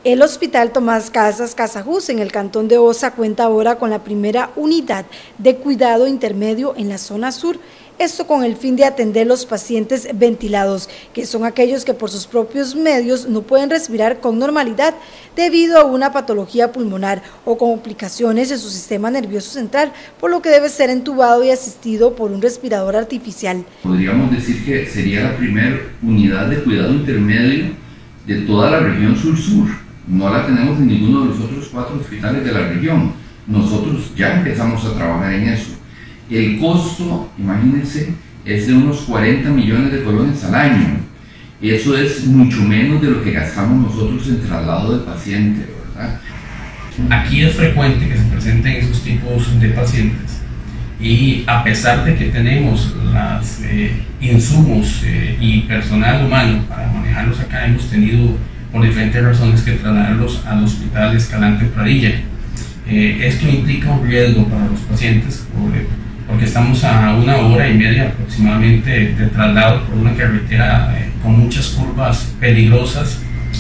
El Hospital Tomás Casas Casajús en el cantón de Osa cuenta ahora con la primera unidad de cuidado intermedio en la zona sur, esto con el fin de atender los pacientes ventilados, que son aquellos que por sus propios medios no pueden respirar con normalidad debido a una patología pulmonar o complicaciones en su sistema nervioso central, por lo que debe ser entubado y asistido por un respirador artificial. Podríamos decir que sería la primera unidad de cuidado intermedio de toda la región sur-sur. No la tenemos en ninguno de los otros 4 hospitales de la región. Nosotros ya empezamos a trabajar en eso. El costo, imagínense, es de unos 40 millones de colones al año. Eso es mucho menos de lo que gastamos nosotros en traslado de paciente, ¿verdad? Aquí es frecuente que se presenten esos tipos de pacientes y a pesar de que tenemos los insumos y personal humano para manejarlos acá, hemos tenido por diferentes razones que trasladarlos al Hospital Escalante Pradilla. Esto implica un riesgo para los pacientes porque estamos a 1 hora y media aproximadamente de traslado por una carretera con muchas curvas peligrosas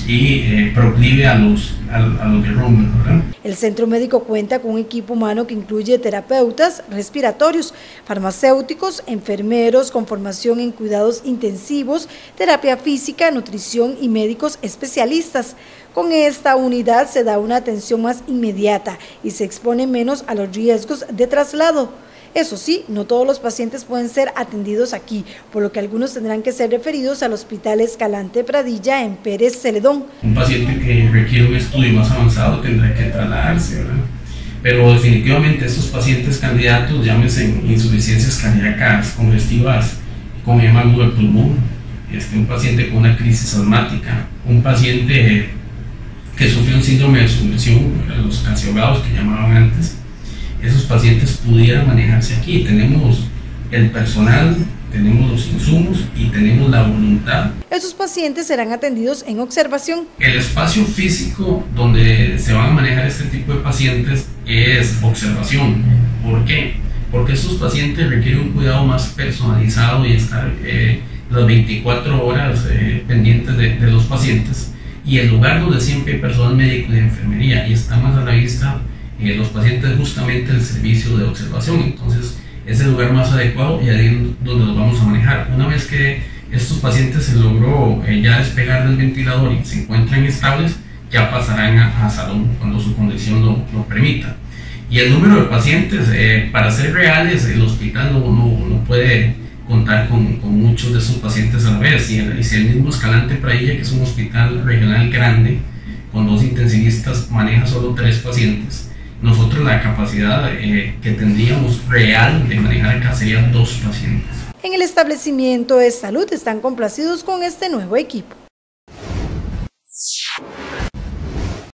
y proclive a los derrumbes, ¿verdad? El centro médico cuenta con un equipo humano que incluye terapeutas respiratorios, farmacéuticos, enfermeros con formación en cuidados intensivos, terapia física, nutrición y médicos especialistas. Con esta unidad se da una atención más inmediata y se expone menos a los riesgos de traslado. Eso sí, no todos los pacientes pueden ser atendidos aquí, por lo que algunos tendrán que ser referidos al Hospital Escalante Pradilla en Pérez Celedón. Un paciente que requiere un estudio más avanzado tendrá que trasladarse, ¿verdad? Pero definitivamente estos pacientes candidatos, llámense insuficiencias cardíacas, congestivas, con edema agudo del pulmón, un paciente con una crisis asmática, un paciente que sufrió un síndrome de sumersión, los casi ahogados que llamaban antes, esos pacientes pudieran manejarse aquí. Tenemos el personal, tenemos los insumos y tenemos la voluntad. Esos pacientes serán atendidos en observación. El espacio físico donde se van a manejar este tipo de pacientes es observación. ¿Por qué? Porque estos pacientes requieren un cuidado más personalizado y estar las 24 horas pendientes de los pacientes. Y el lugar donde siempre hay personal médico y de enfermería y está más a la vista los pacientes justamente el servicio de observación. Entonces es el lugar más adecuado y ahí es donde los vamos a manejar. Una vez que estos pacientes se logró ya despegar del ventilador y se encuentran estables, ya pasarán a salón cuando su condición lo permita. Y el número de pacientes, para ser reales, el hospital no puede contar con muchos de esos pacientes a la vez. Y si el mismo Escalante Pradilla, que es un hospital regional grande, con 2 intensivistas, maneja solo 3 pacientes, nosotros la capacidad que tendríamos real de manejar acá serían 2 pacientes. En el establecimiento de salud están complacidos con este nuevo equipo.